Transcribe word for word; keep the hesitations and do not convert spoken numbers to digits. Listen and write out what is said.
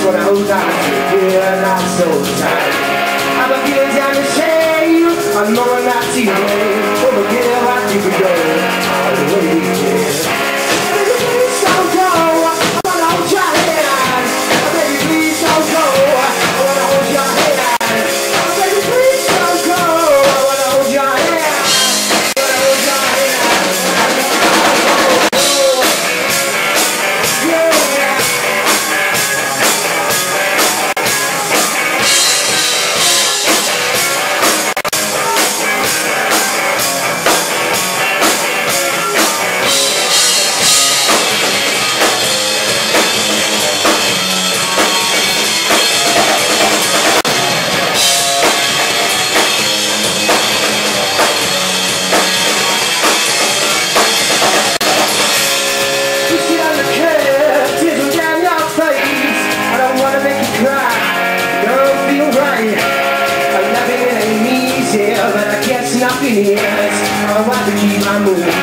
wanna hold on to you, not so tight. I'm a feeling down to shame, I'm knowing not to you. Forget what you could go all the way, yeah. Baby, please don't go, I wanna hold your hand. Baby, please don't go, I wanna hold your hand. Baby, please don't go, I wanna hold your hand. I wanna hold your hand. Yeah. Nothing is, I want to keep my mood.